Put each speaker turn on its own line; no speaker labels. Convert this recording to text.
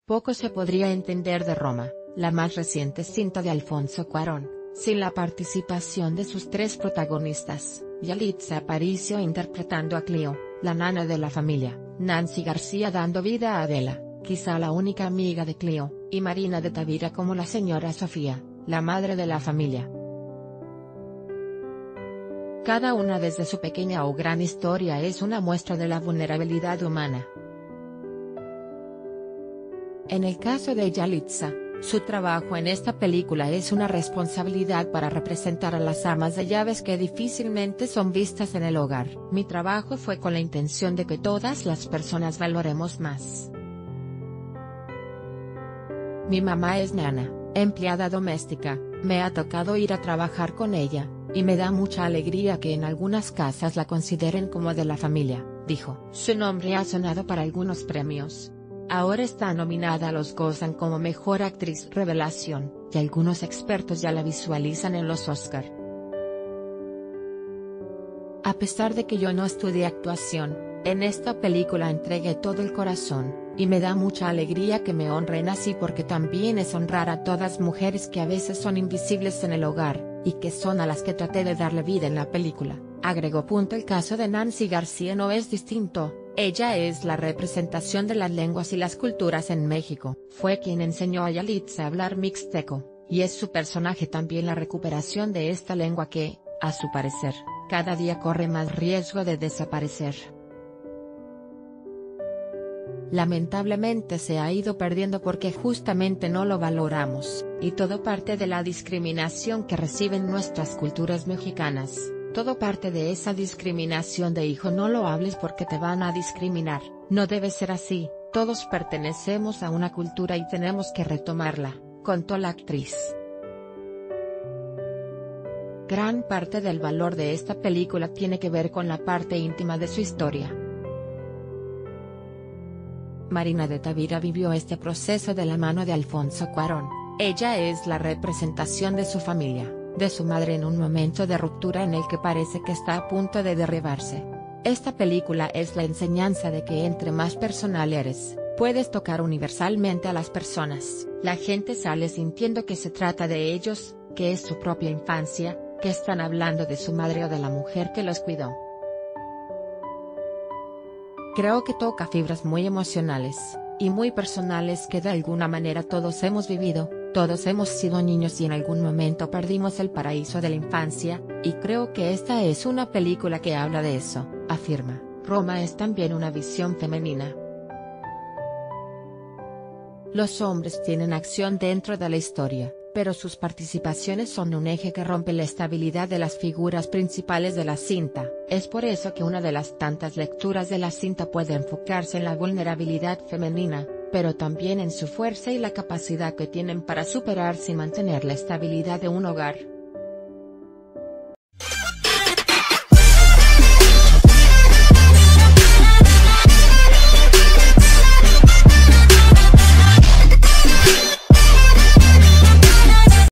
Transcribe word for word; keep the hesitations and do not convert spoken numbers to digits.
Poco se podría entender de Roma, la más reciente cinta de Alfonso Cuarón, sin la participación de sus tres protagonistas, Yalitza Aparicio interpretando a Cleo, la nana de la familia, Nancy García dando vida a Adela, quizá la única amiga de Cleo, y Marina de Tavira como la señora Sofía, la madre de la familia. Cada una desde su pequeña o gran historia es una muestra de la vulnerabilidad humana. En el caso de Yalitza, su trabajo en esta película es una responsabilidad para representar a las amas de llaves que difícilmente son vistas en el hogar. Mi trabajo fue con la intención de que todas las personas valoremos más. Mi mamá es nana, empleada doméstica, me ha tocado ir a trabajar con ella, y me da mucha alegría que en algunas casas la consideren como de la familia, dijo. Su nombre ha sonado para algunos premios. Ahora está nominada a los Gozan como Mejor Actriz Revelación, y algunos expertos ya la visualizan en los Oscar. A pesar de que yo no estudié actuación, en esta película entregué todo el corazón, y me da mucha alegría que me honren así porque también es honrar a todas mujeres que a veces son invisibles en el hogar, y que son a las que traté de darle vida en la película, agregó. El caso de Nancy García no es distinto. Ella es la representación de las lenguas y las culturas en México. Fue quien enseñó a Yalitza a hablar mixteco, y es su personaje también la recuperación de esta lengua que, a su parecer, cada día corre más riesgo de desaparecer. Lamentablemente se ha ido perdiendo porque justamente no lo valoramos, y todo parte de la discriminación que reciben nuestras culturas mexicanas. Todo parte de esa discriminación de hijo no lo hables porque te van a discriminar. No debe ser así, todos pertenecemos a una cultura y tenemos que retomarla, contó la actriz. Gran parte del valor de esta película tiene que ver con la parte íntima de su historia. Marina de Tavira vivió este proceso de la mano de Alfonso Cuarón. Ella es la representación de su familia, de su madre en un momento de ruptura en el que parece que está a punto de derribarse. Esta película es la enseñanza de que entre más personal eres, puedes tocar universalmente a las personas. La gente sale sintiendo que se trata de ellos, que es su propia infancia, que están hablando de su madre o de la mujer que los cuidó. Creo que toca fibras muy emocionales, y muy personales que de alguna manera todos hemos vivido. Todos hemos sido niños y en algún momento perdimos el paraíso de la infancia, y creo que esta es una película que habla de eso, afirma. Roma es también una visión femenina. Los hombres tienen acción dentro de la historia, pero sus participaciones son un eje que rompe la estabilidad de las figuras principales de la cinta. Es por eso que una de las tantas lecturas de la cinta puede enfocarse en la vulnerabilidad femenina, pero también en su fuerza y la capacidad que tienen para superarse y mantener la estabilidad de un hogar.